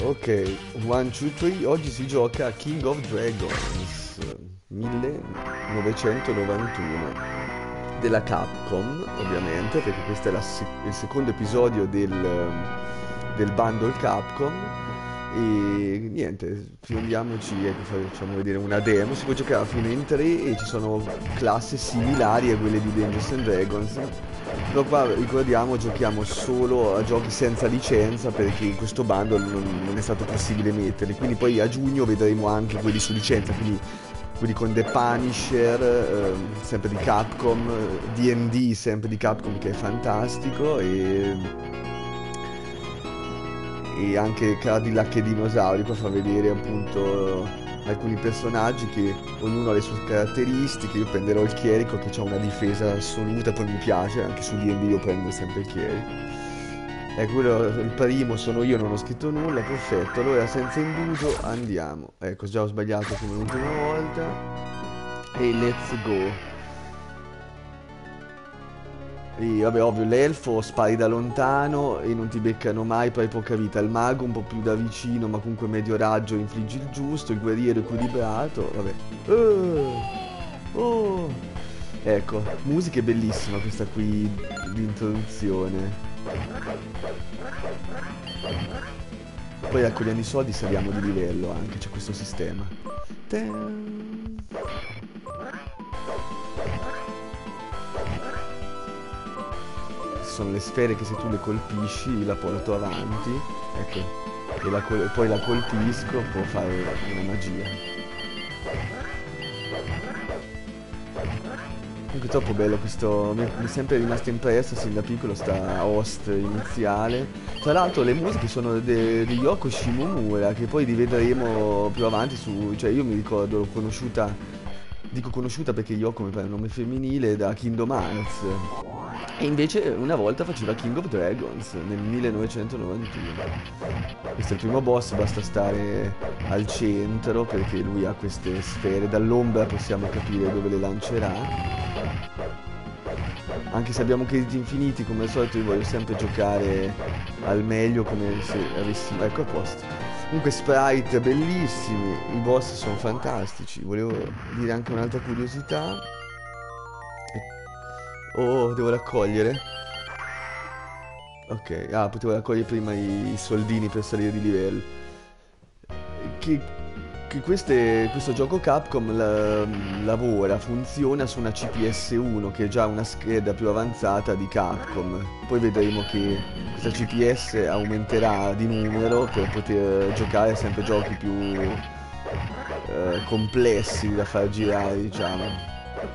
Ok, 1, 2, 3, oggi si gioca a King of Dragons 1991 della Capcom, ovviamente, perché questo è il secondo episodio del bundle Capcom. E niente, fiondiamoci, ecco, facciamo vedere una demo. Si può giocare fino in 3 e ci sono classi similari a quelle di Dungeons and Dragons. Però qua ricordiamo, giochiamo solo a giochi senza licenza perché in questo bundle non è stato possibile metterli. Quindi poi a giugno vedremo anche quelli su licenza, quindi quelli con The Punisher, sempre di Capcom, D&D sempre di Capcom che è fantastico e anche Cadillac e dinosauri. Qua fa vedere appunto alcuni personaggi che ognuno ha le sue caratteristiche. Io prenderò il chierico che ha una difesa assoluta, poi mi piace, anche su D&D io prendo sempre il chierico. Ecco, quello, il primo sono io, non ho scritto nulla, perfetto. Allora senza indugio andiamo. Ecco, già ho sbagliato come l'ultima volta. E let's go. E vabbè, ovvio, l'elfo spari da lontano e non ti beccano mai, poi hai poca vita. Il mago un po' più da vicino, ma comunque medio raggio, infliggi il giusto. Il guerriero equilibrato, vabbè. Oh! Ecco, musica è bellissima questa qui di introduzione. Poi raccogliendo i soldi saliamo di livello anche, c'è questo sistema. Ten. Sono le sfere che se tu le colpisci la porto avanti, ecco, e poi la colpisco, può fare una magia. Comunque troppo bello questo, mi è sempre rimasto impresso sin da piccolo sta host iniziale. Tra l'altro le musiche sono di Yoko Shimomura, che poi rivedremo più avanti cioè io mi ricordo, l'ho conosciuta, dico conosciuta perché Yoko mi pare un nome femminile, da Kingdom Hearts. E invece una volta faceva King of Dragons nel 1991. Questo è il primo boss, basta stare al centro perché lui ha queste sfere. Dall'ombra possiamo capire dove le lancerà. Anche se abbiamo crediti infiniti, come al solito io voglio sempre giocare al meglio come se avessimo... Ecco, a posto. Comunque sprite bellissimi, i boss sono fantastici. Volevo dire anche un'altra curiosità. Oh, devo raccogliere. Ok, potevo raccogliere prima i soldini per salire di livello. Che, questo gioco Capcom lavora, funziona su una CPS-1, che è già una scheda più avanzata di Capcom. Poi vedremo che questa CPS aumenterà di numero per poter giocare sempre giochi più complessi da far girare, diciamo.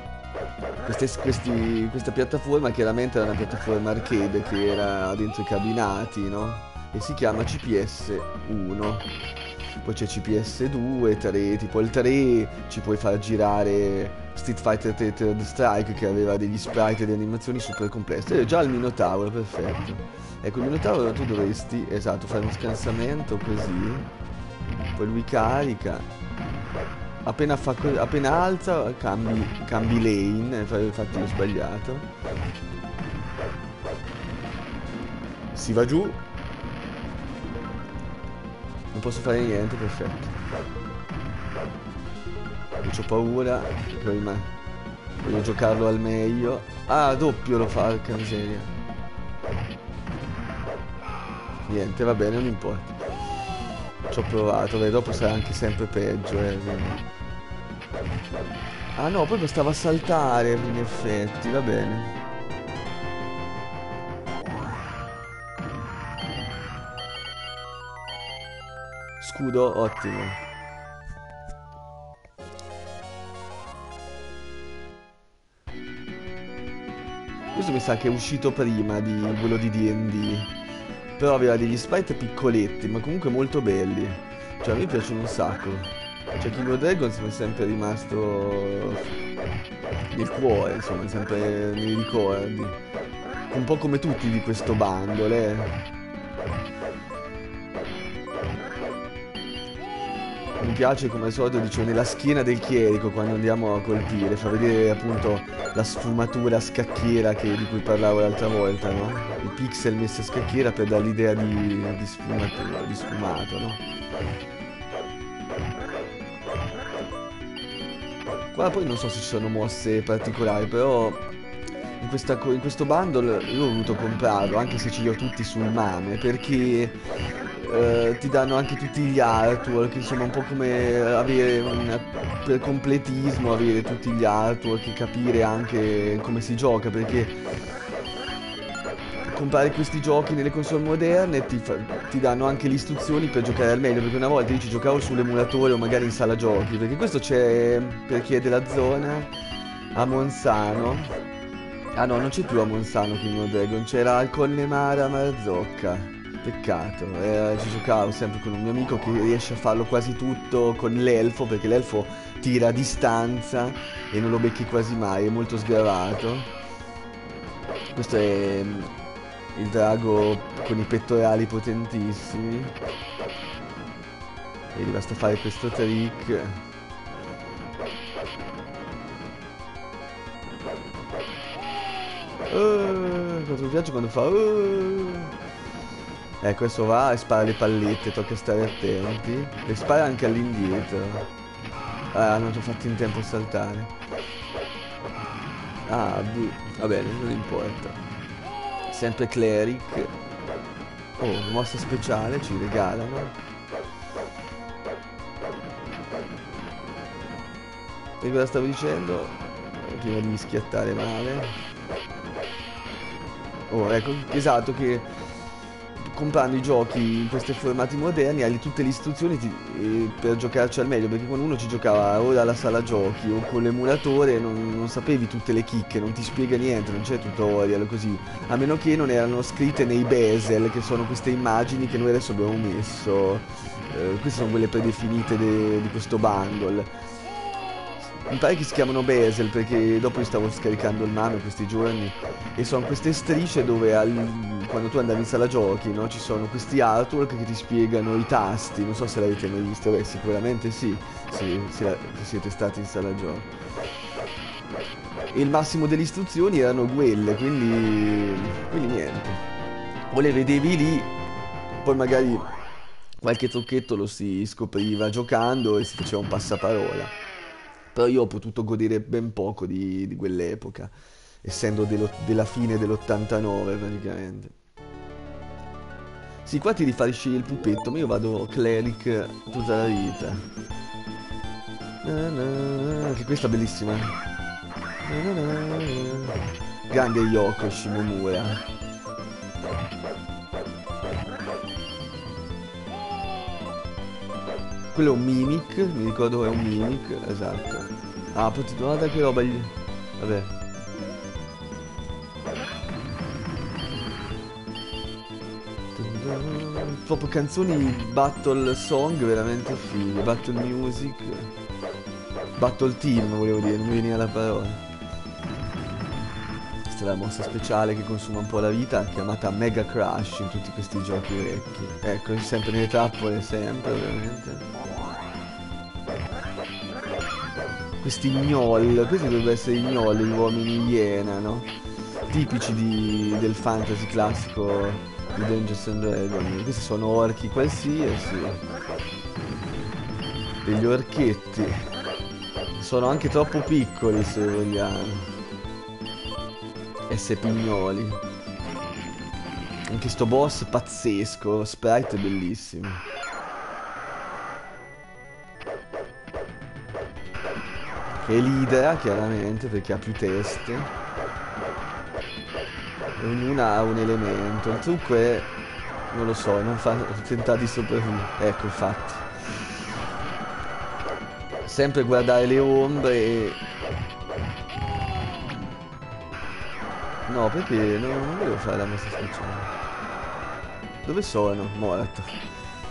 Questa piattaforma chiaramente era una piattaforma arcade che era dentro i cabinati, no? E si chiama CPS-1. Poi c'è CPS-2, 3, tipo il 3 ci puoi far girare Street Fighter 3 Third Strike che aveva degli sprite e delle animazioni super complesse. E già il Minotauro, perfetto. Ecco, il Minotauro tu dovresti, esatto, fare uno scansamento così. Poi lui carica. Appena alza cambi lane, infatti l'ho sbagliato. Si va giù. Non posso fare niente, perfetto. Io c'ho paura, prima voglio giocarlo al meglio. Ah, doppio lo fa, che miseria. Niente, va bene, non importa. Ci ho provato, beh, dopo sarà anche sempre peggio, quindi. Ah no, poi bastava saltare in effetti, va bene. Scudo, ottimo. Questo mi sa che è uscito prima di quello di D&D. Però aveva degli sprite piccoletti, ma comunque molto belli. Cioè a me piacciono un sacco. Cioè King of Dragons mi è sempre rimasto nel cuore, insomma, sempre nei ricordi. Un po' come tutti di questo bundle, eh. mi piace come al solito, dicevo, nella schiena del chierico quando andiamo a colpire, fa vedere appunto la sfumatura scacchiera di cui parlavo l'altra volta, no? I pixel messi a scacchiera per dare l'idea di sfumatura, di sfumato, no? Qua poi non so se ci sono mosse particolari, però in questo bundle io ho voluto comprarlo, anche se ce li ho tutti sul MAME, perché ti danno anche tutti gli artwork, insomma un po' come per completismo avere tutti gli artwork e capire anche come si gioca, perché comprare questi giochi nelle console moderne ti danno anche le istruzioni per giocare al meglio, perché una volta io ci giocavo sull'emulatore o magari in sala giochi, perché questo c'è per chi è della zona a Monzano. Ah no, non c'è più a Monzano King of Dragon, c'era al Connemara a Marzocca. Peccato, ci giocavo sempre con un mio amico che riesce a farlo quasi tutto con l'elfo, perché l'elfo tira a distanza e non lo becchi quasi mai, è molto sgravato. Questo è il drago con i pettorali potentissimi. E gli basta fare questo trick. Quanto mi piace quando fa... Ecco, adesso va e spara le pallette, tocca stare attenti. E spara anche all'indietro. Ah, non ti ho fatto in tempo a saltare. Ah, va bene, non importa. Sempre Cleric. Oh, mossa speciale, ci regalano. E cosa stavo dicendo? Prima di schiattare male. Oh, ecco, esatto, che comprando i giochi in questi formati moderni hai tutte le istruzioni per giocarci al meglio, perché quando uno ci giocava ora alla sala giochi o con l'emulatore non sapevi tutte le chicche, non ti spiega niente, non c'è tutorial così, a meno che non erano scritte nei bezel, che sono queste immagini che noi adesso abbiamo messo. Queste sono quelle predefinite di questo bundle. Mi pare che si chiamano bezel, perché dopo io stavo scaricando il MAME questi giorni e sono queste strisce dove quando tu andavi in sala giochi, no, ci sono questi artwork che ti spiegano i tasti. Non so se l'avete mai visto, beh sicuramente sì, se siete stati in sala giochi. E il massimo delle istruzioni erano quelle, quindi niente. O le vedevi lì, poi magari qualche trucchetto lo si scopriva giocando e si faceva un passaparola. Però io ho potuto godere ben poco di quell'epoca, essendo della fine dell'89 praticamente. Sì, qua ti rifarisci il pupetto, ma io vado cleric tutta la vita. Anche questa è bellissima. Grande Yoko Shimomura. Quello è un mimic, mi ricordo che è un mimic, esatto. Ah, guarda che roba gli... Vabbè. Proprio canzoni battle song veramente fighe, battle music. Battle team volevo dire, non mi veniva la parola. Questa è la mossa speciale che consuma un po' la vita, chiamata Mega Crash in tutti questi giochi vecchi. Ecco, sempre nelle trappole, sempre ovviamente. Questi gnoll, questi dovrebbero essere i gnoll, gli uomini iena, no? Tipici del fantasy classico di Dungeons and Dragons. Questi sono orchi qualsiasi. Degli orchetti. Sono anche troppo piccoli se vogliamo. Essere pignoli. Anche sto boss pazzesco, sprite bellissimo. E l'idea chiaramente perché ha più teste e ognuna ha un elemento. Il trucco è, non lo so, non fa tentare di sopravvivere. Ecco, infatti sempre guardare le ombre e... No, perché non volevo fare la mossa speciale. Dove sono? Morto.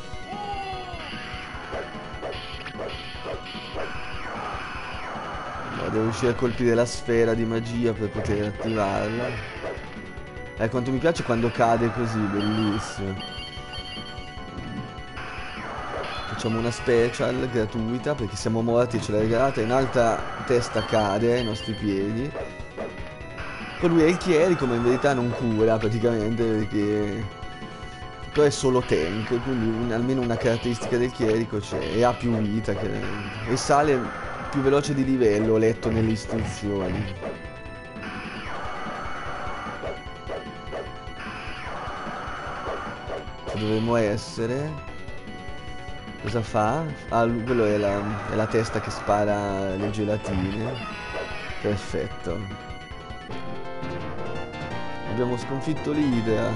Devo riuscire a colpire la sfera di magia per poter attivarla. Quanto mi piace quando cade così, bellissimo. facciamo una special gratuita perché siamo morti e ce l'ha regalata. In alta testa cade ai nostri piedi. Poi lui è il chierico, ma in verità non cura praticamente perché però è solo tank, quindi almeno una caratteristica del chierico c'è e ha più vita e sale più veloce di livello, ho letto nelle istruzioni. Ci dovremmo essere. Cosa fa? Ah, quello è la testa che spara le gelatine. Perfetto. Abbiamo sconfitto l'Idra.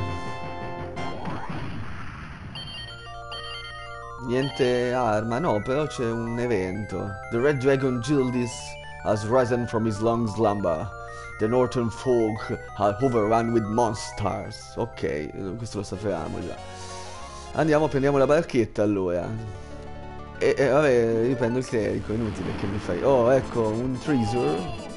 Niente arma, no, però c'è un evento. The Red Dragon Gildis has risen from his long slumber. The Northern folk are overrun with monsters. Ok, questo lo sapevamo già. Andiamo, prendiamo la barchetta allora. E vabbè, io prendo il clerico, inutile che mi fai. Oh, ecco, un treasure.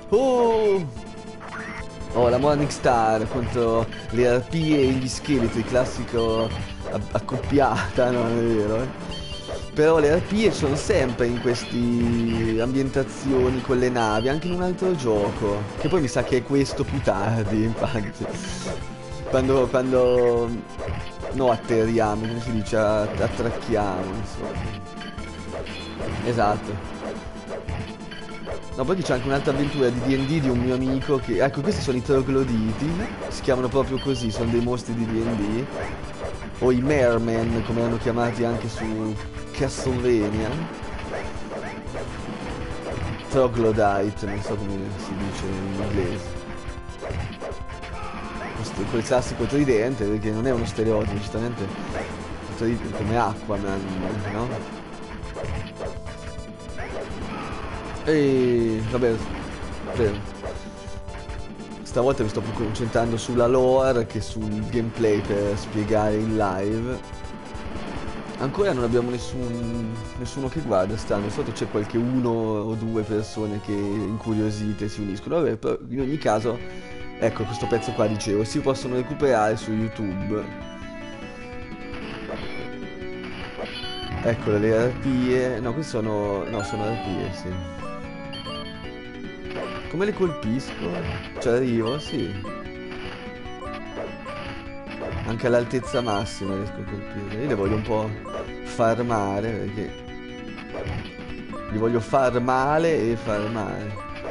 Oh, la Morning Star contro le arpie e gli scheletri, classico accoppiata, no, non è vero, Però le arpie sono sempre in queste ambientazioni con le navi, anche in un altro gioco, che poi mi sa che è questo più tardi, infatti. Quando no, atterriamo, come si dice, attracchiamo, insomma. Esatto. No, poi c'è anche un'altra avventura di D&D di un mio amico che... Ecco, questi sono i trogloditi, si chiamano proprio così, sono dei mostri di D&D. O i Mermen, come hanno chiamati anche su Castlevania. Troglodyte, non so come si dice in inglese. Quel classico tridente, perché non è uno stereotipo, giustamente come Aquaman, no? E vabbè, stavolta mi sto più concentrando sulla lore che sul gameplay per spiegare in live. Ancora non abbiamo nessuno che guarda, strano, sotto c'è qualche uno o due persone che incuriosite si uniscono. Vabbè, però in ogni caso, ecco questo pezzo qua dicevo, si possono recuperare su YouTube. Eccole le arpie, no queste sono, no sono arpie, sì. Come le colpisco? Ci arrivo? Sì. Anche all'altezza massima riesco a colpire. Io le voglio un po' farmare perché... Li voglio far male e far male.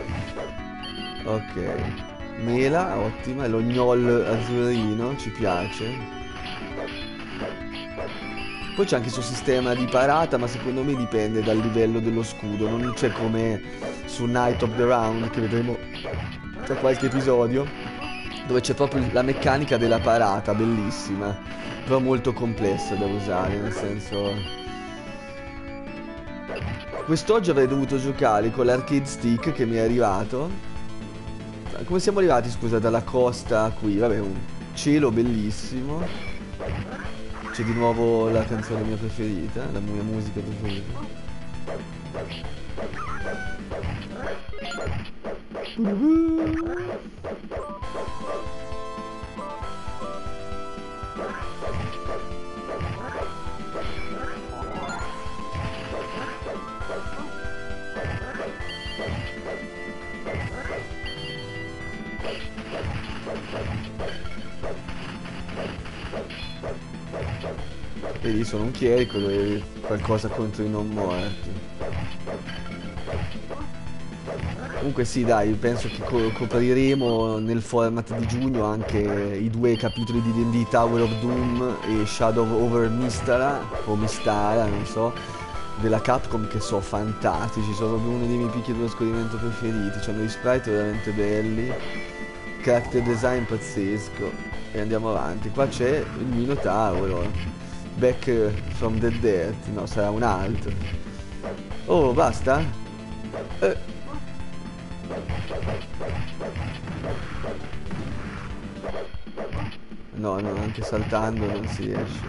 Ok. Mela, ottima. Lo gnoll azzurrino, ci piace. Poi c'è anche il suo sistema di parata, ma secondo me dipende dal livello dello scudo. Non c'è come su Night of the Round, che vedremo tra qualche episodio, dove c'è proprio la meccanica della parata, bellissima, però molto complessa da usare, nel senso... Quest'oggi avrei dovuto giocare con l'arcade stick che mi è arrivato. Come siamo arrivati, scusa, dalla costa qui? Vabbè, un cielo bellissimo. C'è di nuovo la canzone mia preferita, la mia musica preferita. Vedi, sono un chierico e qualcosa contro i non morti. Comunque sì, dai, penso che copriremo nel format di giugno anche i 2 capitoli di D&D Tower of Doom e Shadow over Mystara, o Mystara, non so, della Capcom, che sono fantastici, sono proprio uno dei miei picchi dello scorrimento preferiti, c'hanno gli sprite veramente belli, character design pazzesco, e andiamo avanti. Qua c'è il Minotauro. Back from the dead. No, sarà un altro. Oh, basta? No, no, anche saltando non si riesce.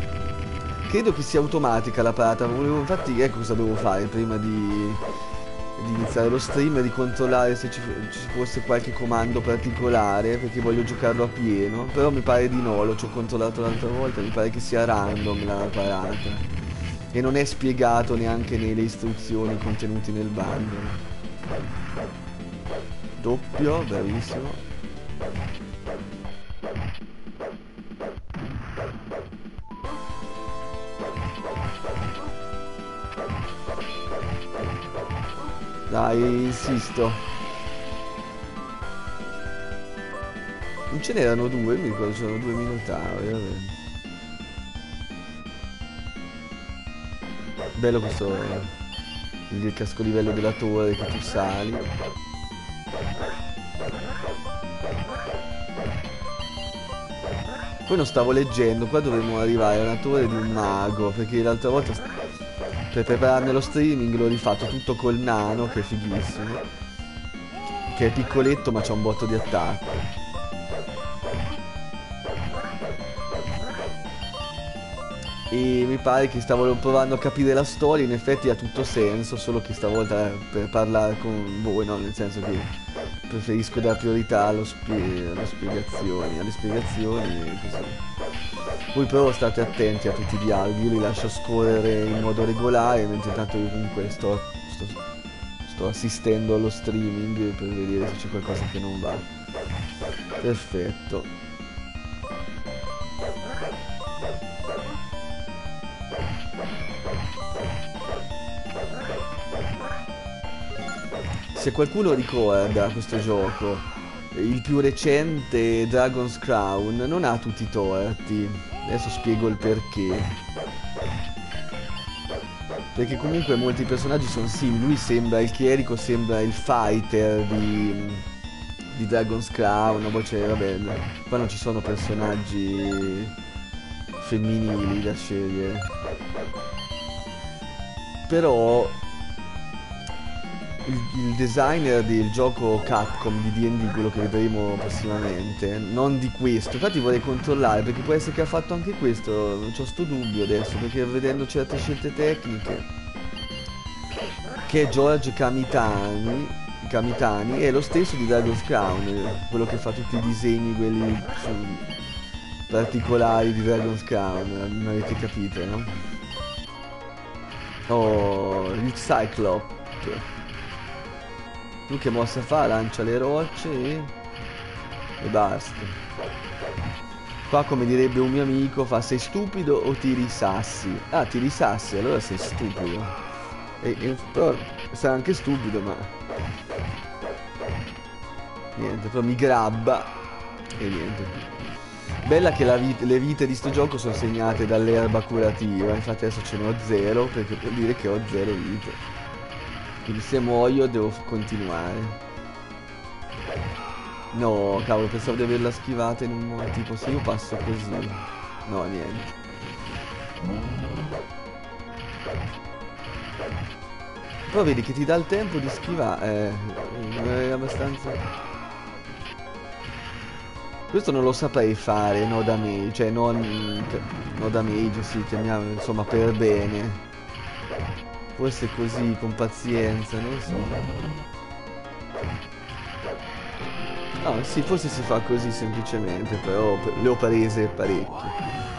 Credo che sia automatica la parata. Volevo, infatti, ecco cosa devo fare prima di di iniziare lo stream e di controllare se ci fosse qualche comando particolare, perché voglio giocarlo a pieno, però mi pare di no, ci ho controllato l'altra volta, mi pare che sia random la parata e non è spiegato neanche nelle istruzioni contenute nel bundle. Doppio, bravissimo. Dai, insisto. Non ce n'erano due, mi ricordo c'erano due minotauri, vabbè. Bello questo, il cascolivello della torre che tu sali. Poi non stavo leggendo, qua dovremmo arrivare alla torre di un mago, perché l'altra volta per prepararmi lo streaming l'ho rifatto tutto col nano, che è fighissimo, che è piccoletto ma c'ha un botto di attacco. E mi pare che stavo provando a capire la storia, in effetti ha tutto senso, solo che stavolta per parlare con voi, no, nel senso che preferisco dare priorità alle spiegazioni e così. Voi però state attenti a tutti i dialoghi, io li lascio scorrere in modo regolare, mentre intanto io comunque sto assistendo allo streaming per vedere se c'è qualcosa che non va. Perfetto. Se qualcuno ricorda questo gioco, il più recente Dragon's Crown non ha tutti i torti. Adesso spiego il perché. Perché comunque molti personaggi sono simili. Lui sembra il chierico, sembra il fighter di Dragon's Crown. Poi c'è, vabbè, qua non ci sono personaggi femminili da scegliere. Però il designer del gioco Capcom di D&D, quello che vedremo prossimamente, non di questo, infatti vorrei controllare perché può essere che ha fatto anche questo, c'ho sto dubbio adesso, perché vedendo certe scelte tecniche, che è George Kamitani è lo stesso di Dragon's Crown, quello che fa tutti i disegni, quelli particolari di Dragon's Crown, non avete capito, no? Oh, il Cyclops. Lui che mossa fa? Lancia le rocce e basta. Qua, come direbbe un mio amico, fa: sei stupido o tiri i sassi? Ah, tiri i sassi, allora sei stupido. Però sarà anche stupido, ma niente, però mi grabba e niente. Bella che le vite di sto gioco sono segnate dall'erba curativa, infatti adesso ce ne ho 0, perché vuol dire che ho 0 vite. Quindi se muoio devo continuare. No, cavolo, pensavo di averla schivata in un modo tipo, se io passo così. No, niente. Però vedi che ti dà il tempo di schivare. È abbastanza... Questo non lo saprei fare, no damage, cioè non... No damage, sì, chiamiamo, insomma, per bene. Forse così, con pazienza, non lo so. No, sì, forse si fa così semplicemente, però le ho prese parecchie.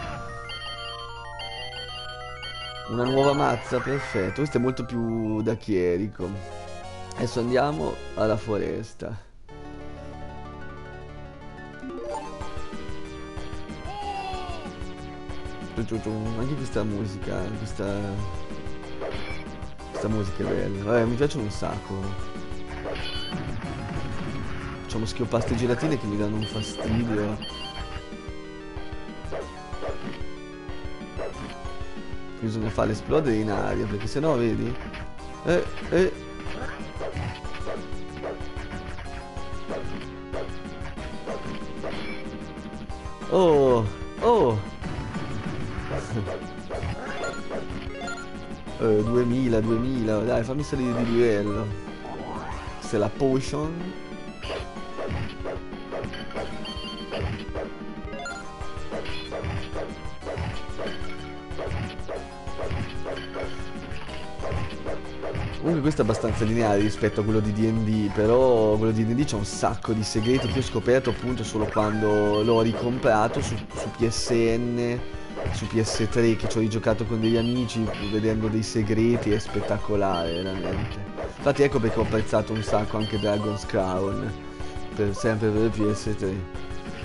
Una nuova mazza, perfetto. Questo è molto più da chierico. Adesso andiamo alla foresta. Anche questa musica, questa musica è bella. Vabbè, mi piace un sacco. Facciamo schioppaste gelatine che mi danno un fastidio. Bisogna farle esplodere in aria, perché sennò, vedi? Oh, oh. 2000, dai, fammi salire di livello. Questa è la potion. Comunque questo è abbastanza lineare rispetto a quello di D&D, però quello di D&D c'ha un sacco di segreti che ho scoperto appunto solo quando l'ho ricomprato su PSN, su PS3, che ci ho rigiocato con degli amici, vedendo dei segreti, è spettacolare, veramente. Infatti ecco perché ho apprezzato un sacco anche Dragon's Crown, sempre per il PS3.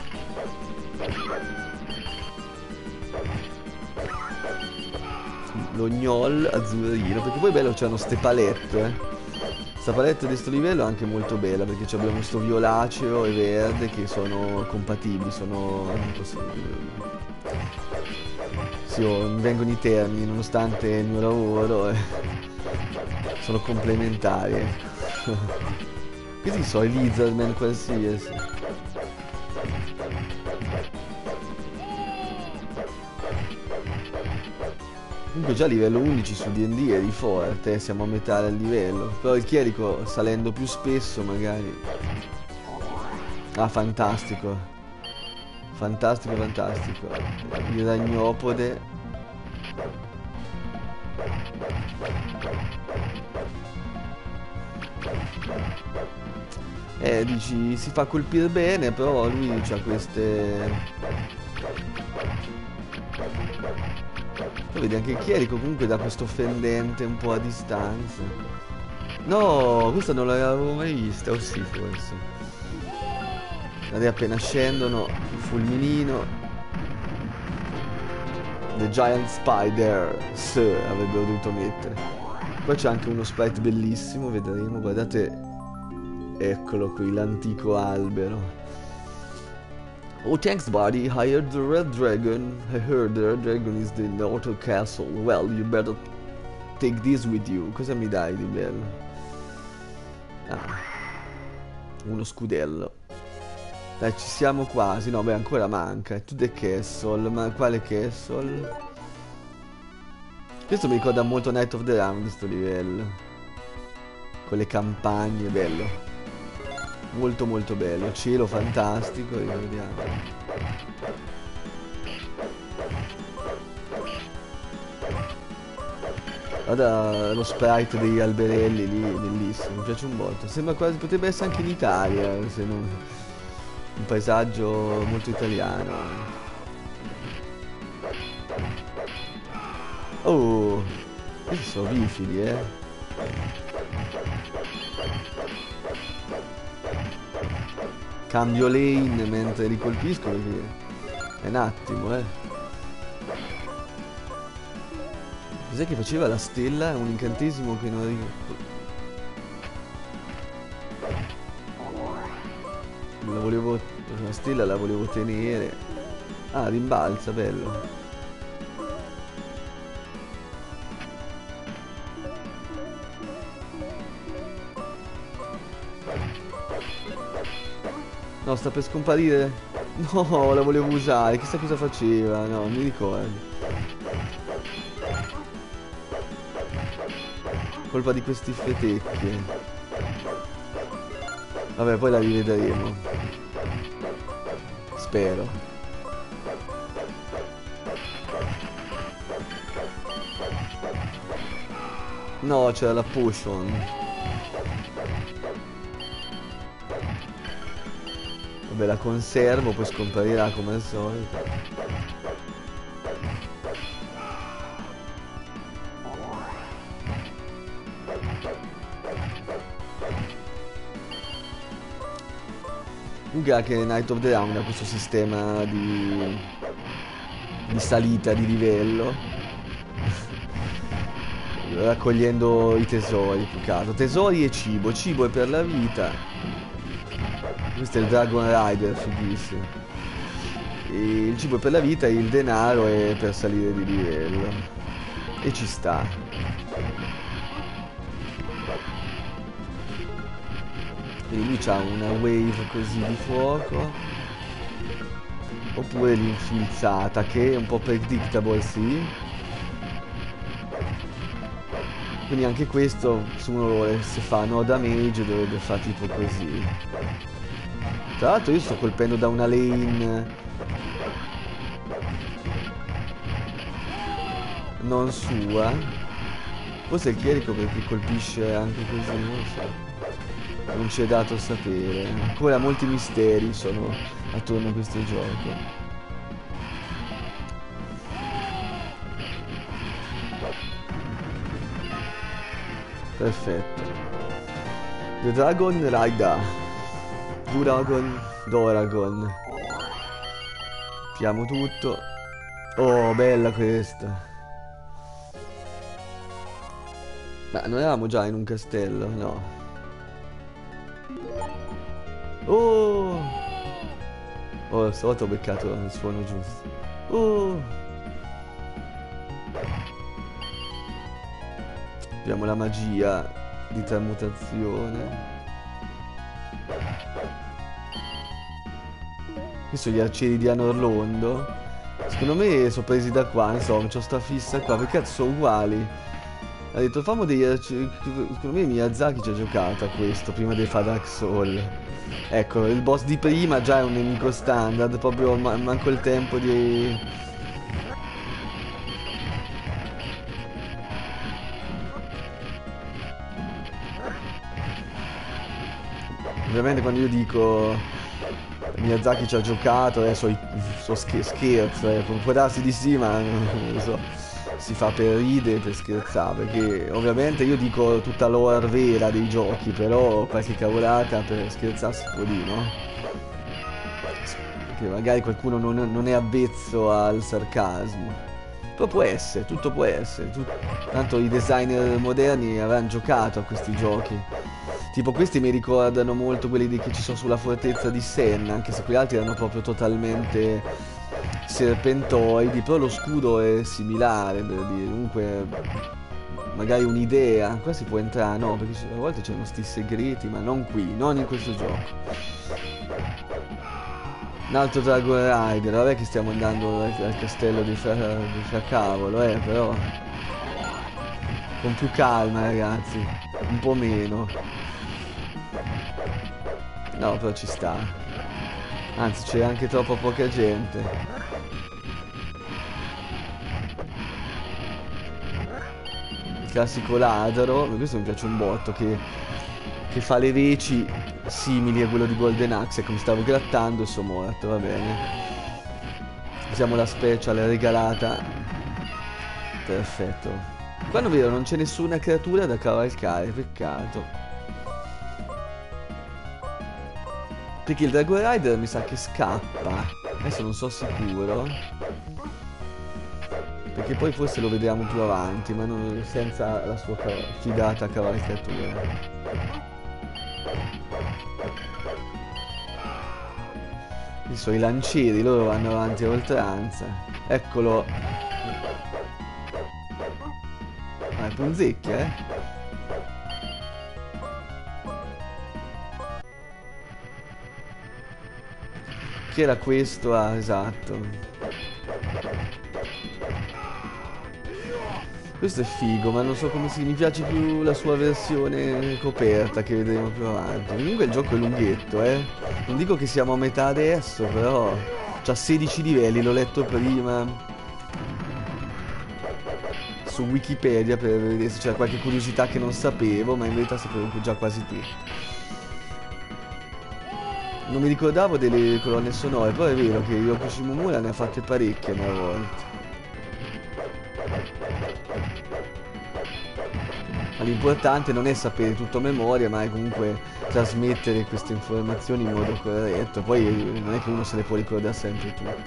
Lo gnoll azzurrino, perché poi è bello, c'hanno ste palette. Sta palette di sto livello è anche molto bella, perché abbiamo sto violaceo e verde che sono compatibili, sono... non posso dire. Sì, mi vengono i termini, nonostante il mio lavoro, sono complementari. Questi sono i lizardman qualsiasi. Comunque già a livello 11 su D&D è di forte, siamo a metà del livello. Però il chierico salendo più spesso magari... Ah, fantastico. Fantastico, fantastico. Il ragnopode. Dici, si fa colpire bene, però lui ha queste... Poi vedi anche il chierico comunque da questo fendente un po' a distanza. No, questa non l'avevo mai vista, o sì forse. Guardate appena scendono, il fulminino. The Giant Spider, avrebbero dovuto mettere. Poi c'è anche uno sprite bellissimo, vedremo, guardate. Eccolo qui, l'antico albero. Oh, thanks, buddy. I heard the red dragon. I heard the red dragon is in the Otto Castle. Well, you better take this with you. Cosa mi dai di bello? Ah, uno scudello. Dai, ci siamo quasi. No, beh, ancora manca. To the castle. Ma quale castle? Questo mi ricorda molto Night of the Round, questo livello. Con le campagne, bello. Molto molto bello, cielo fantastico, ricordiamo. Guarda lo sprite degli alberelli lì, bellissimo, mi piace un botto. Sembra quasi, potrebbe essere anche in Italia, se non... un paesaggio molto italiano. Oh, questi sono bifidi, Cambio lane mentre li colpisco perché è un attimo, Cos'è che faceva la stella? Un incantesimo che non ricordo. La volevo... la stella la volevo tenere. Ah, rimbalza, bello. No, sta per scomparire. No, la volevo usare. Chissà cosa faceva. No, non mi ricordo. Colpa di questi fetecchi. Vabbè, poi la rivedremo. Spero. No, c'era la potion. Vabbè, la conservo, poi scomparirà come al solito. Comunque anche Night of the Round ha questo sistema di salita di livello. Raccogliendo i tesori, più che altro. Tesori e cibo. Cibo è per la vita. Questo è il Dragon Rider, fighissimo. E il cibo è per la vita e il denaro è per salire di livello. E ci sta. Quindi lui c'ha una wave così di fuoco. Oppure l'infilzata, che è un po' predictable, sì. Quindi anche questo, se uno se fa no damage, dovrebbe fare tipo così. Tra l'altro io sto colpendo da una lane non sua. Forse il chierico perché colpisce anche così, non lo so. Non ci è dato sapere. Ancora molti misteri sono attorno a questo gioco. Perfetto. The Dragon Raida. Duragon, Doragon. Mettiamo tutto. Oh, bella questa. Ma non eravamo già in un castello? No. Oh! Oh, stavolta ho beccato il suono giusto. Oh! Abbiamo la magia di tramutazione. Qui sono gli arcieri di Anorlondo. Secondo me sono presi da qua, insomma, c'ho sta fissa qua, perché cazzo sono uguali. Ha detto famo degli arcieri. Secondo me Miyazaki ci ha giocato a questo prima di fare Dark Souls. Ecco, il boss di prima già è un nemico standard, proprio manco il tempo di... Ovviamente quando io dico Miyazaki ci ha giocato, adesso scherzo, può darsi di sì, ma non lo so, si fa per ridere, per scherzare, perché ovviamente io dico tutta l'ore vera dei giochi, però qualche cavolata per scherzare si può dire, no? Perché magari qualcuno non è avvezzo al sarcasmo. Però può essere, tutto può essere. Tanto i designer moderni avranno giocato a questi giochi. Tipo questi mi ricordano molto quelli che ci sono sulla fortezza di Senna, anche se quegli altri erano proprio totalmente serpentoidi, però lo scudo è similare, per dire. Comunque magari un'idea. Qua si può entrare, no, perché a volte c'erano sti segreti, ma non qui, non in questo gioco. Un altro Dragon Rider, vabbè che stiamo andando al castello di Fracavolo, però con più calma ragazzi, un po' meno. No, però ci sta. Anzi, c'è anche troppo poca gente. Il classico ladro, questo mi piace un botto, che fa le veci simili a quello di Golden Axe. Ecco, mi stavo grattando e sono morto, va bene. Usiamo la special regalata. Perfetto. Qua non vedo, non c'è nessuna creatura da cavalcare, peccato. Perché il Dragon Rider mi sa che scappa. Adesso non so sicuro. Perché poi forse lo vedremo più avanti, ma senza la sua fidata cavalcatura. Questi sono i lancieri, loro vanno avanti a oltranza. Eccolo. Ah, è punzecchia, Che era questo? Ah, esatto. Questo è figo, ma non so come si... Mi piace più la sua versione coperta che vedremo più avanti. Comunque il gioco è lunghetto, Non dico che siamo a metà adesso, però... C'ha 16 livelli, l'ho letto prima. Su Wikipedia per vedere se c'era qualche curiosità che non sapevo, ma in verità sapevo già quasi tutto. Non mi ricordavo delle colonne sonore, però è vero che Yoko Shimomura ne ha fatte parecchie una volta. Ma l'importante non è sapere tutto a memoria, ma è comunque trasmettere queste informazioni in modo corretto. Poi non è che uno se le può ricordare sempre tutte.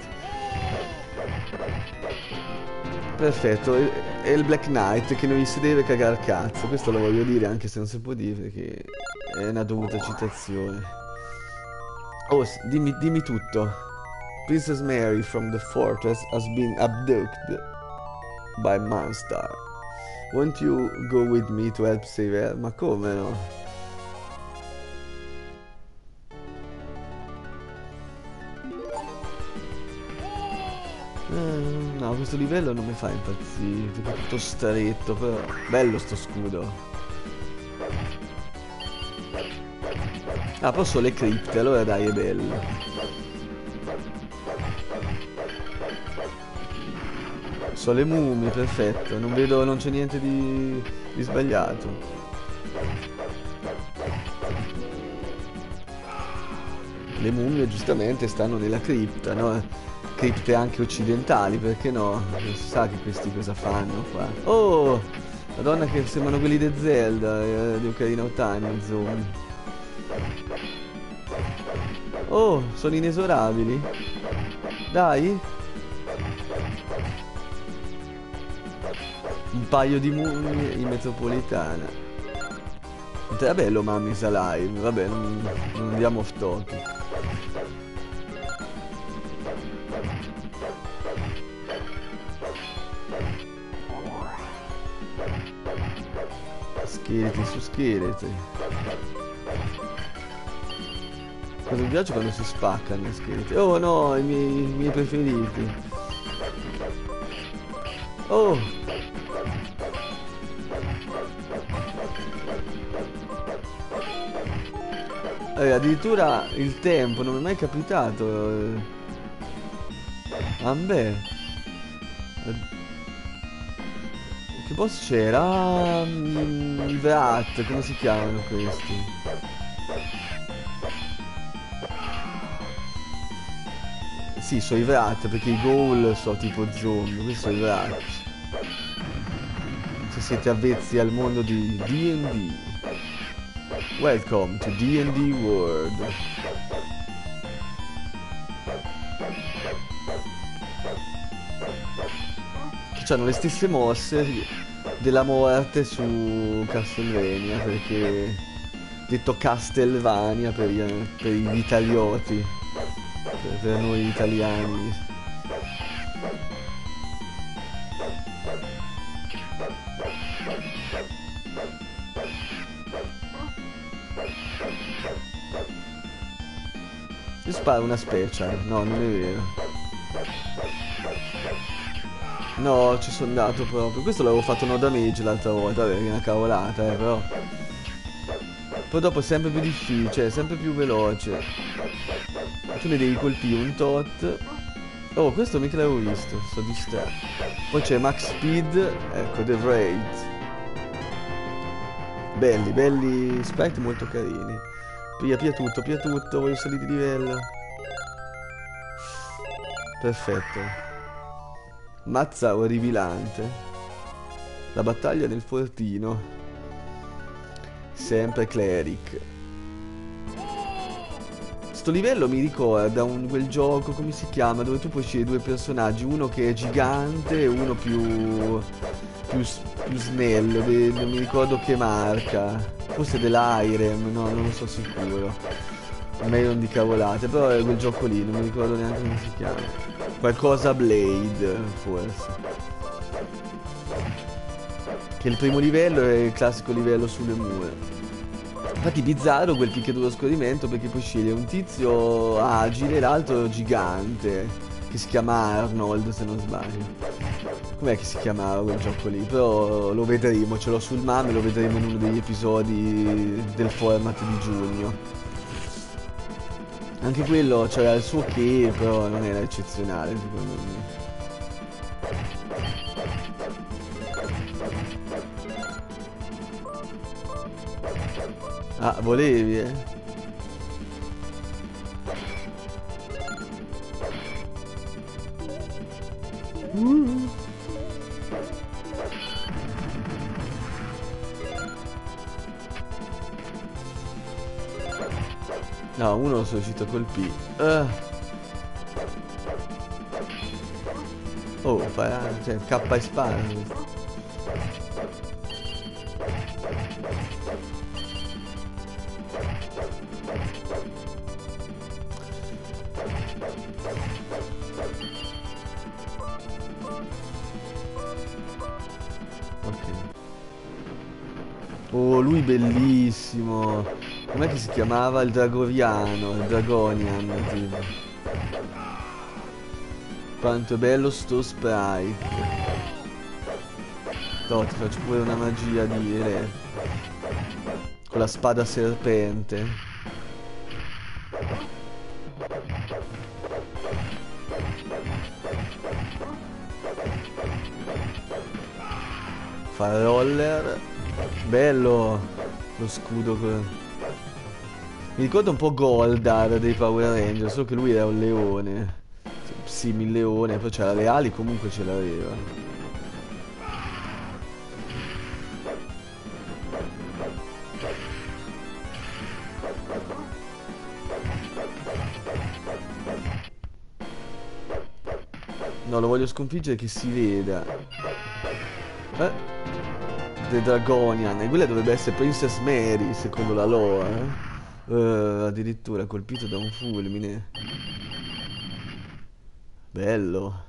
Perfetto, è il Black Knight che non gli si deve cagare cazzo. Questo lo voglio dire anche se non si può dire, perché è una dovuta citazione. Oh, dimmi tutto. Princess Mary from the fortress has been abducted by Manstar. Won't you go with me to help save her? Ma come no? No, questo livello non mi fa impazzire, perché è tutto stretto, però bello sto scudo. Ah, posso le cripte, allora dai, è bello. So le mummie, perfetto. Non vedo, non c'è niente di sbagliato. Le mummie giustamente stanno nella cripta, no? Cripte anche occidentali, perché no? Non si sa che questi cosa fanno qua. Oh! Madonna che sembrano quelli di Zelda, di Ocarina of Time, Zone. Oh, sono inesorabili. Dai. Un paio di mummie in metropolitana. È bello Mummy's Alive, vabbè, non andiamo off topic. Scheletri su scheletri. Cosa mi piace quando si spaccano gli scheletri. Oh no, i miei preferiti. Oh! Addirittura il tempo, non mi è mai capitato. Ambè. Che boss c'era? Ah, i Vrat, come si chiamano questi? Sì, so i Vrat, perché i Ghoul so tipo zombie, questi sono i Vrat. Se siete avvezzi al mondo di D&D. Welcome to D&D World. Che hanno le stesse mosse della morte su Castlevania, perché detto Castelvania per gli italioti, per noi italiani. Io sparo una special, no, non è vero. No, ci sono andato proprio. Questo l'avevo fatto no damage l'altra volta, vabbè, è una cavolata, però. Poi dopo è sempre più difficile, è sempre più veloce. Tu ne devi colpire un tot. Oh, questo mica l'avevo visto, sto distratto. Poi c'è Max Speed, ecco, The Wraith. Belli sprite molto carini. Pia tutto, voglio salire di livello. Perfetto. Mazza orribilante. La battaglia nel fortino. Sempre Cleric. Sto livello mi ricorda quel gioco, come si chiama, dove tu puoi scegliere due personaggi, uno che è gigante e uno più snello, non mi ricordo che marca, forse dell'Irem, no, non lo so sicuro, meglio non di cavolate, però è quel gioco lì, non mi ricordo neanche come si chiama, qualcosa Blade, forse, che il primo livello è il classico livello sulle mura. Infatti bizzarro quel picchiaduro scorrimento, perché puoi scegliere un tizio agile e l'altro gigante, che si chiama Arnold se non sbaglio. Com'è che si chiamava quel gioco lì? Però lo vedremo, ce l'ho sul MAME, lo vedremo in uno degli episodi del format di giugno. Anche quello c'era il suo che, però non era eccezionale secondo me. Ah, volevi, eh? No, uno lo sono riuscito a colpire. Oh, cioè, K e spara questo. Oh, lui bellissimo. Com'è che si chiamava? Il Dragoriano, il Dragonian, tipo. Quanto è bello sto sprite. No, ti faccio pure una magia di re. Con la spada serpente. Fa roller. Bello lo scudo. Mi ricorda un po' Goldar dei Power Rangers, solo che lui era un leone. Simil leone, poi c'era le ali, comunque ce l'aveva. No, lo voglio sconfiggere che si veda. The Dragonian. E quella dovrebbe essere Princess Mary, secondo la lore. Addirittura colpito da un fulmine. Bello.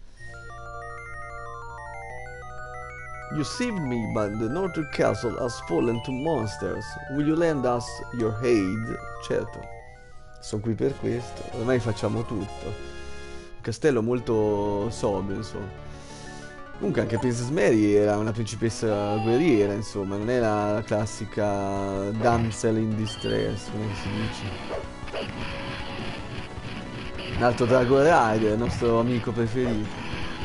You saved me, but the Northern Castle has fallen to monsters. Will you lend us your aid? Certo. Sono qui per questo. Ormai facciamo tutto. Un castello molto sobrio, insomma. Comunque anche Princess Mary era una principessa guerriera, insomma, non era la classica damsel in distress, come si dice. Un altro Dragon Rider, il nostro amico preferito.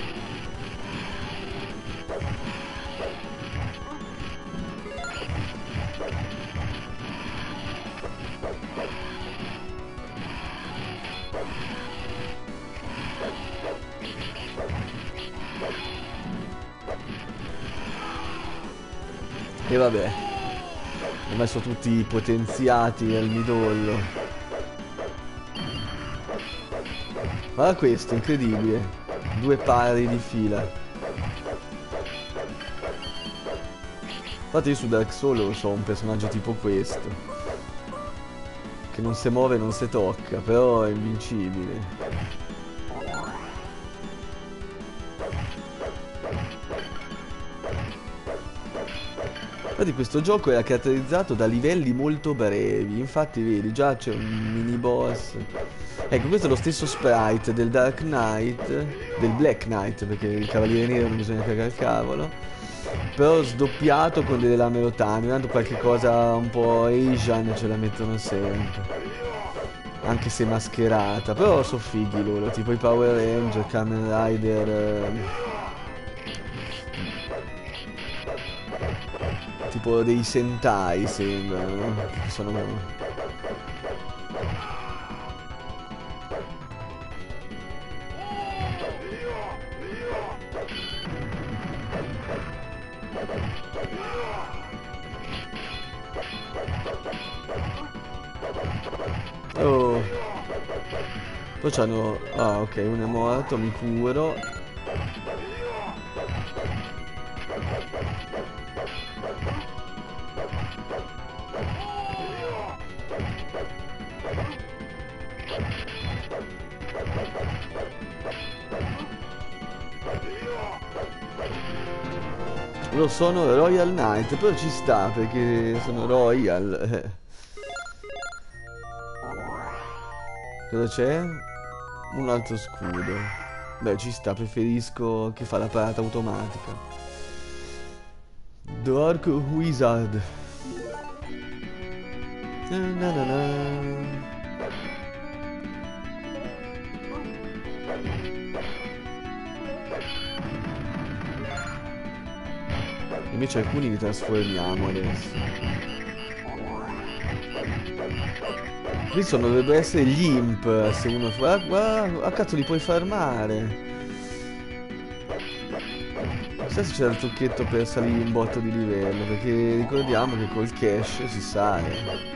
E vabbè, ormai sono tutti potenziati nel midollo. Guarda questo, incredibile. 2 pari di fila. Infatti io su Dark Souls so un personaggio tipo questo, che non si muove, non si tocca, però è invincibile. Infatti questo gioco era caratterizzato da livelli molto brevi. Infatti vedi, già c'è un mini boss. Ecco, questo è lo stesso sprite del Dark Knight, del Black Knight, perché il Cavaliere Nero non bisogna cagare il cavolo. Però sdoppiato con delle lame rotanti. Tanto qualche cosa un po' Asian ce la mettono sempre, anche se mascherata. Però sono fighi loro, tipo i Power Ranger, Kamen Rider, tipo dei Sentai sembrano, no? Che sono... Oh. Poi c'hanno... Ah, ok, uno è morto, mi curo. Loro sono Royal Knight, però ci sta perché sono Royal. Cosa c'è? Un altro scudo. Beh, ci sta, preferisco che fa la parata automatica. Dark Wizard. Na na na na. Invece alcuni li trasformiamo adesso. Qui dovrebbero essere gli imp. Se uno fa... Ah, cazzo, li puoi farmare. Non so se c'era il trucchetto per salire un botto di livello, perché ricordiamo che col cash si sale.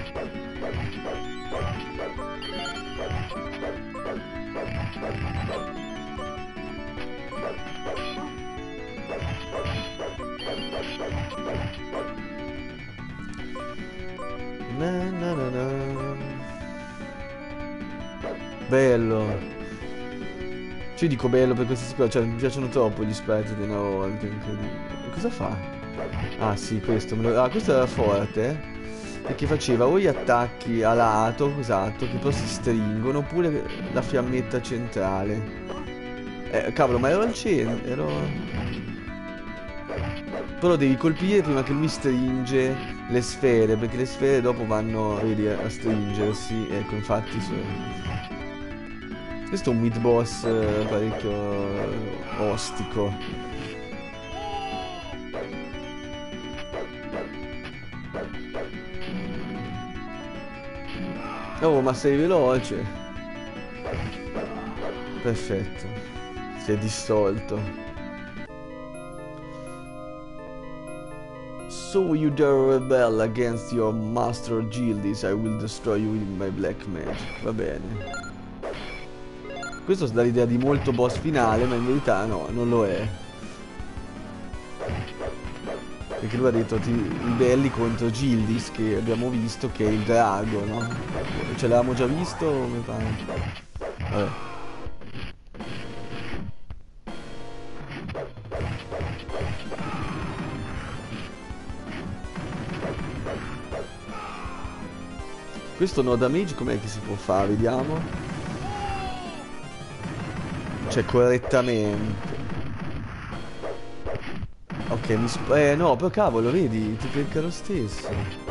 Na na na na. Bello. Cioè dico bello per questi cose, cioè mi piacciono troppo gli sprite di una volta, incredibile. E cosa fa? Ah sì, questo ah, questo era forte, perché faceva o gli attacchi a lato, esatto, che però si stringono, oppure la fiammetta centrale. Cavolo, ma ero al centro, però devi colpire prima che lui stringe le sfere, perché le sfere dopo vanno, vedi, a stringersi. Ecco, infatti questo è un mid boss parecchio ostico. Oh, ma sei veloce. Perfetto. Si è dissolto. So you dare rebel against your master Gildis, I will destroy you with my black magic. Va bene. Questo dà l'idea di molto boss finale, ma in verità no, non lo è. Perché lui ha detto ti ribelli contro Gildis, che abbiamo visto che è il drago, no? Ce l'avevamo già visto, mi pare. Vabbè. Questo no damage com'è che si può fare? Vediamo. Cioè correttamente. Ok, no, però cavolo, vedi, ti becca lo stesso.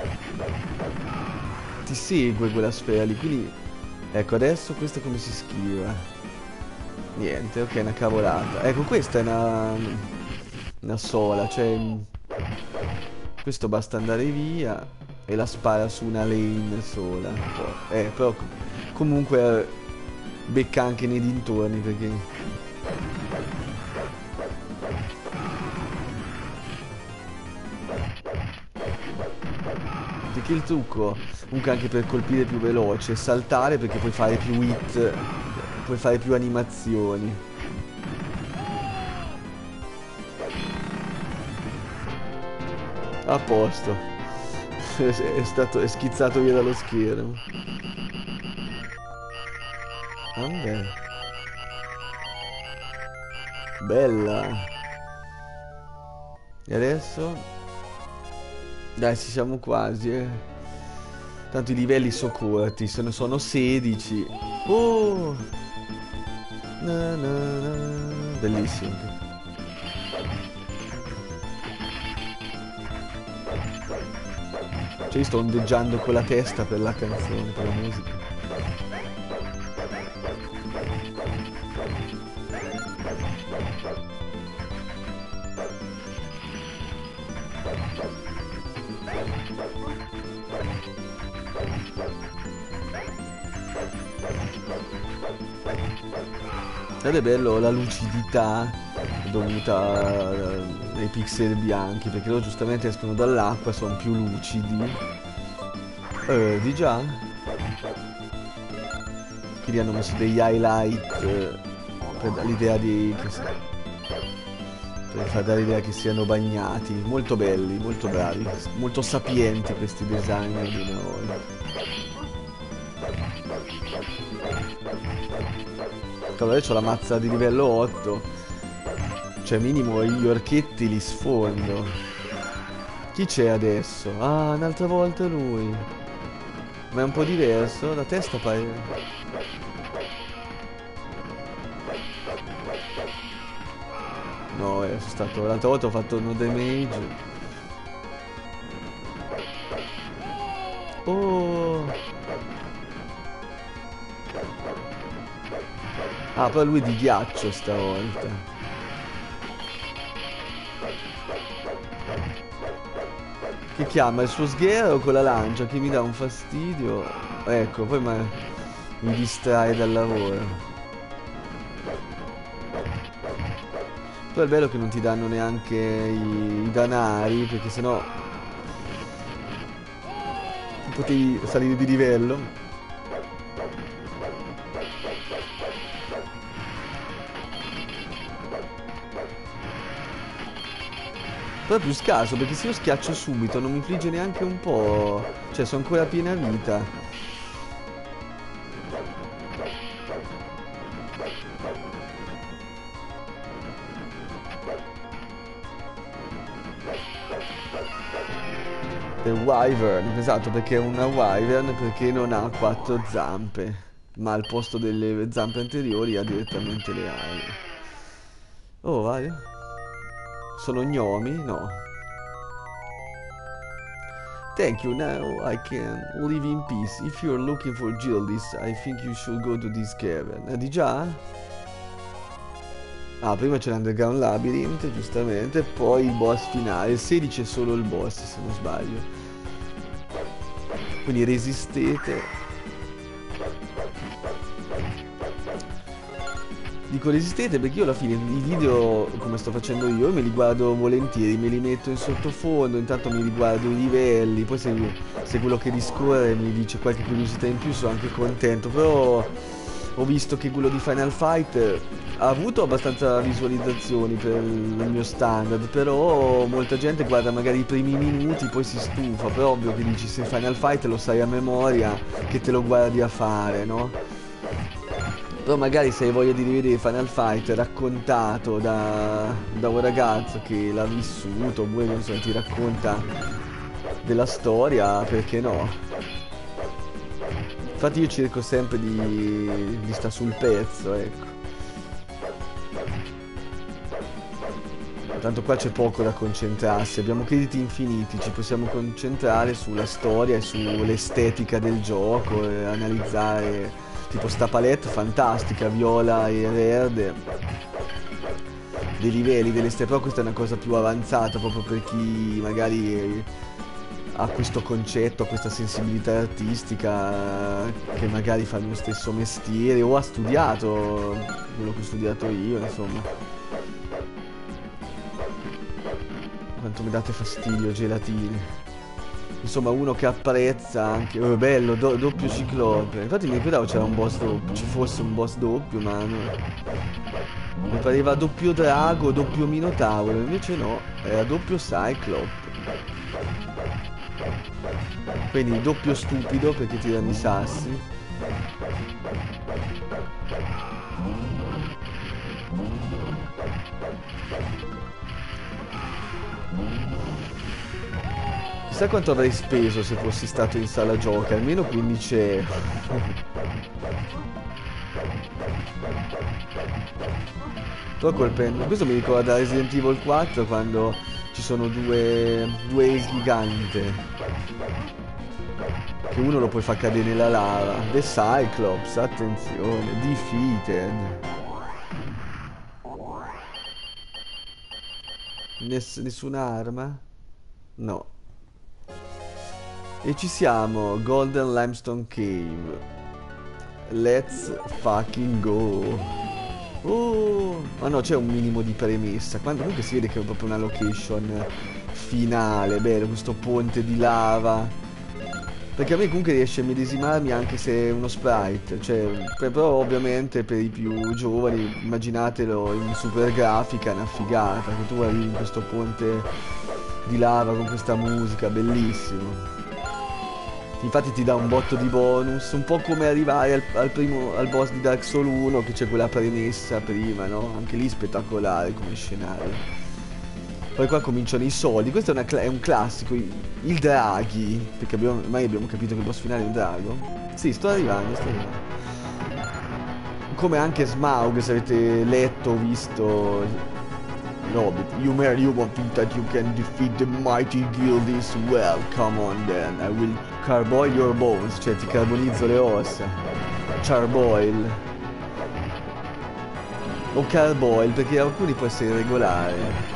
Ti segue quella sfera lì, quindi... Ecco, adesso questo come si schiva? Niente, ok, è una cavolata. Ecco, questa è una sola, cioè... Questo basta andare via e la spara su una lane sola. Però comunque becca anche nei dintorni perché... Perché il trucco, comunque anche per colpire più veloce, è saltare perché puoi fare più hit, puoi fare più animazioni. A posto. È schizzato via dallo schermo. Vabbè. Bella. E adesso? Dai, ci siamo quasi, eh. Tanto i livelli sono corti, se ne sono 16. Oh! Na, na, na. Bellissimo. Cioè io sto ondeggiando con la testa per la canzone, per la musica. Ed è bello la lucidità dovuta ai pixel bianchi, perché loro giustamente escono dall'acqua, sono più lucidi. Di già? Che lì hanno messo degli highlight per dare l'idea di... per far dare l'idea che siano bagnati. Molto belli, molto bravi, molto sapienti questi designer di una volta. Allora io ho la mazza di livello 8. Cioè minimo gli orchetti li sfondo. Chi c'è adesso? Ah, un'altra volta lui. Ma è un po' diverso. La testa pare... No, sono stato... L'altra volta ho fatto no damage. Oh! Ah, però lui è di ghiaccio stavolta. Che chiama il suo sghero con la lancia che mi dà un fastidio. Ecco, poi mi distrae dal lavoro. Però è bello che non ti danno neanche i danari, perché sennò potevi salire di livello. Però è più scarso, perché se io schiaccio subito non mi infligge neanche un po'. Cioè sono ancora a piena vita. The Wyvern, esatto, perché è una Wyvern perché non ha 4 zampe, ma al posto delle zampe anteriori ha direttamente le ali. Oh, vai. Sono gnomi? No. Thank you, now I can live in peace. If you're looking for Gildis, I think you should go to this cavern. Di già? Ah, prima c'è l'Underground Labyrinth, giustamente, poi il boss finale. Il 16 è solo il boss, se non sbaglio. Quindi resistete. Dico resistete perché io alla fine i video, come sto facendo io, me li guardo volentieri, me li metto in sottofondo, intanto mi riguardo i livelli, poi se quello che discorre mi dice qualche curiosità in più sono anche contento, però ho visto che quello di Final Fight ha avuto abbastanza visualizzazioni per il mio standard, però molta gente guarda magari i primi minuti, poi si stufa, però ovvio che dici se Final Fight lo sai a memoria, che te lo guardi a fare, no? Però magari se hai voglia di rivedere Final Fight raccontato da un ragazzo che l'ha vissuto, oppure non so, ti racconta della storia, perché no? Infatti io cerco sempre di sta sul pezzo, ecco. Tanto qua c'è poco da concentrarsi, abbiamo crediti infiniti, ci possiamo concentrare sulla storia e sull'estetica del gioco e analizzare tipo sta palette fantastica, viola e verde, dei livelli, delle stelle, però questa è una cosa più avanzata proprio per chi magari ha questo concetto, ha questa sensibilità artistica, che magari fa il mio stesso mestiere o ha studiato quello che ho studiato io, insomma. Quanto mi date fastidio, gelatine. Insomma, uno che apprezza anche... Oh, bello, doppio ciclope. Infatti mi ricordavo c'era un boss doppio, ci fosse un boss doppio, ma no. Mi pareva doppio drago, doppio minotauro, invece no, era doppio cyclope. Quindi doppio stupido perché tirano i sassi. Chissà quanto avrei speso se fossi stato in sala giochi, almeno 15 euro. Però colpendo, questo mi ricorda Resident Evil 4 quando ci sono due gigante, che uno lo puoi far cadere nella lava. The Cyclops, attenzione, defeated. Nessun'arma? No. E ci siamo, Golden Limestone Cave. Let's fucking go. Oh, ma no, c'è un minimo di premessa. Quando comunque si vede che è proprio una location finale, bello, questo ponte di lava. Perché a me comunque riesce a medesimarmi anche se è uno sprite. Cioè, però ovviamente per i più giovani, immaginatelo in super grafica, è una figata. Che tu arrivi in questo ponte di lava con questa musica, bellissimo. Infatti ti dà un botto di bonus, un po' come arrivare al boss di Dark Souls 1, che c'è quella premessa prima, no? Anche lì spettacolare come scenario. Poi qua cominciano i soldi, questo è un classico, il draghi, perché ormai abbiamo capito che il boss finale è un drago. Sì, sto arrivando. Come anche Smaug, se avete letto o visto... No, but you won't think that you can defeat the mighty guild is well. Come on then, I will carboil your bones. Cioè ti carbonizzo le ossa. Charboil. O carboil, perché alcuni può essere regolare.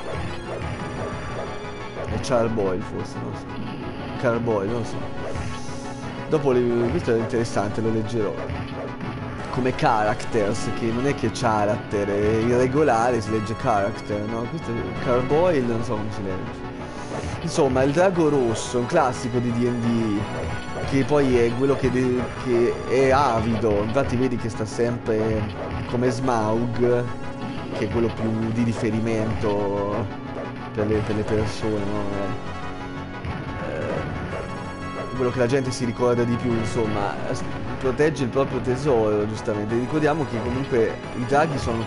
È charboil forse, non so. Carboil, non so. Dopo questo è interessante, lo leggerò. Come characters, che non è che character, è irregolare, si legge character, no? Questo è Carboil, non so come si legge. Insomma, il drago rosso, un classico di D&D, che poi è quello che è avido, infatti vedi che sta sempre come Smaug, che è quello più di riferimento per le persone, no? Quello che la gente si ricorda di più, insomma, protegge il proprio tesoro, giustamente. Ricordiamo che comunque i draghi sono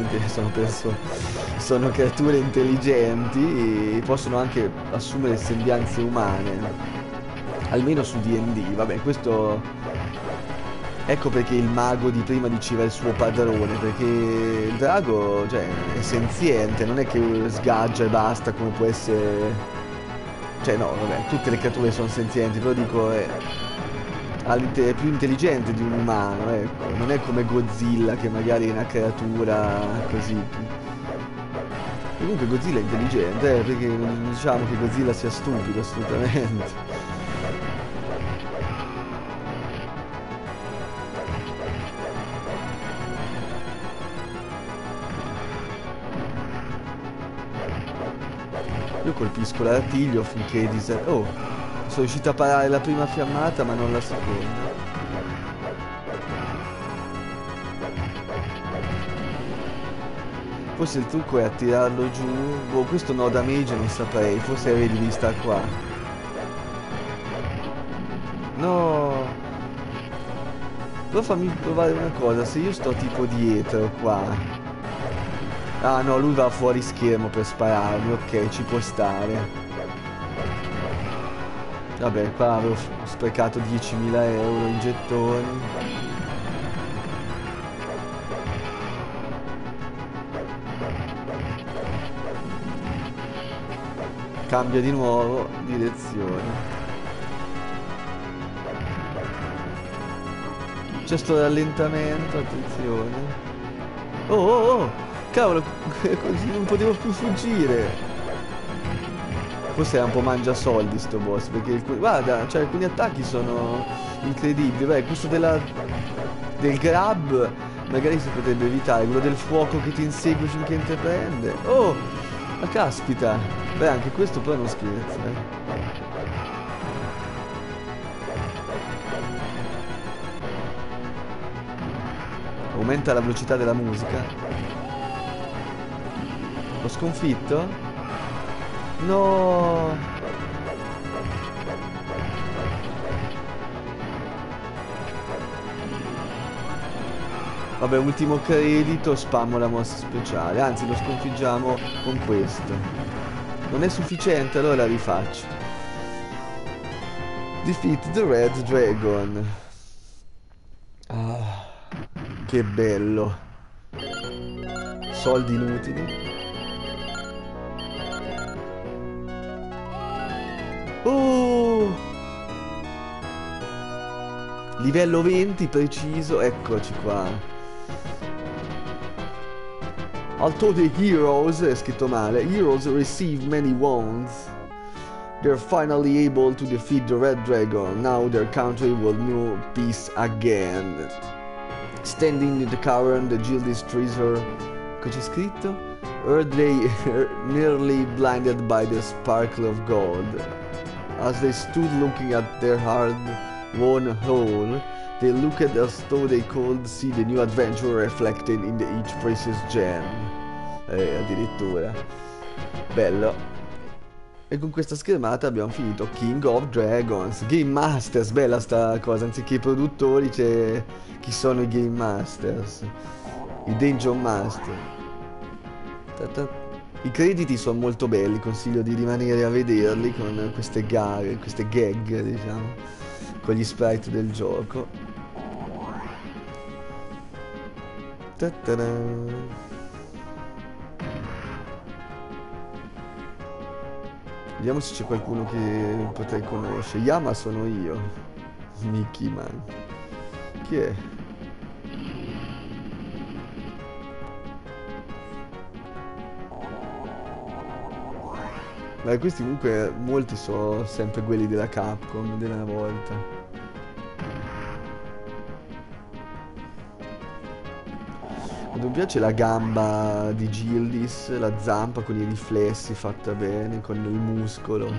sono creature intelligenti e possono anche assumere sembianze umane, almeno su D&D. Vabbè, questo... Ecco perché il mago di prima diceva il suo padrone, perché il drago, cioè, è senziente, non è che sgaggia e basta come può essere... Cioè no, vabbè, tutte le creature sono senzienti, però dico è più intelligente di un umano, ecco. Non è come Godzilla che magari è una creatura così. Comunque Godzilla è intelligente, perché non diciamo che Godzilla sia stupido, assolutamente. Io colpisco l'artiglio finché Oh, sono riuscito a parare la prima fiammata ma non la seconda. Forse il trucco è attirarlo giù. Boh, questo no damage non saprei. Forse avevi di vista qua. No. Però fammi provare una cosa. Se io sto tipo dietro qua. Ah no, lui va fuori schermo per spararmi. Ok, ci può stare. Vabbè, qua avevo sprecato 10.000 euro in gettoni. Cambia di nuovo direzione. C'è sto rallentamento, attenzione. Oh, oh, oh! Cavolo, così non potevo più fuggire. Forse è un po' mangia soldi sto boss, perché guarda, cioè alcuni attacchi sono incredibili. Beh, questo del grab magari si potrebbe evitare, quello del fuoco che ti insegue finché non te prende. Oh, ma caspita. Beh, anche questo però non scherza, Aumenta la velocità della musica. L'ho sconfitto? No! Vabbè, ultimo credito, spammo la mossa speciale. Anzi, lo sconfiggiamo con questo. Non è sufficiente, allora la rifaccio. Defeat the Red Dragon. Ah, che bello. Soldi inutili. Oh! Livello 20 preciso, eccoci qua. Although the heroes, è scritto male, heroes receive many wounds, they're finally able to defeat the Red Dragon. Now their country will know peace again. Standing in the cavern, the Gilded treasure. Che c'è scritto? Were they nearly blinded by the sparkle of gold? As they stood looking at their hard-won hole, they looked as though they could see the new adventure reflected in each precious gem. Addirittura. Bello. E con questa schermata abbiamo finito King of Dragons. Game Masters, bella sta cosa. Anziché i produttori c'è chi sono i Game Masters. I Dungeon Master. I crediti sono molto belli, consiglio di rimanere a vederli con queste gare, queste gag, diciamo, con gli sprite del gioco. Ta-ta-da. Vediamo se c'è qualcuno che potrei conoscere. Yama sono io. Mickey Man. Chi è? Ma questi comunque molti sono sempre quelli della Capcom della volta. Mi piace la gamba di Gildis, la zampa con i riflessi fatta bene, con il muscolo.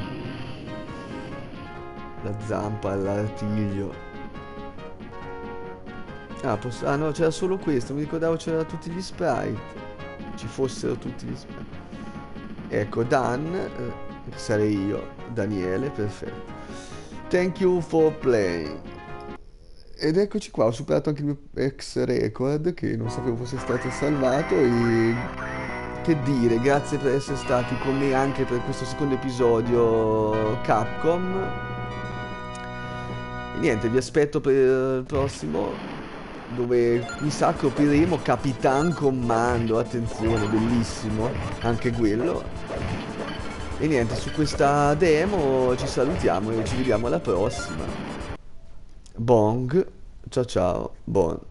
La zampa, l'artiglio. Ah no, c'era solo questo, mi ricordavo c'erano tutti gli sprite. Ci fossero tutti gli sprite. Ecco, Dan, sarei io, Daniele, perfetto. Thank you for playing. Ed eccoci qua, ho superato anche il mio ex record, che non sapevo fosse stato salvato, e che dire, grazie per essere stati con me anche per questo secondo episodio Capcom. E niente, vi aspetto per il prossimo, dove mi sa che opriremo Capitan Commando, attenzione, bellissimo, anche quello. E niente, su questa demo ci salutiamo e ci vediamo alla prossima. Bong, ciao ciao, Bon.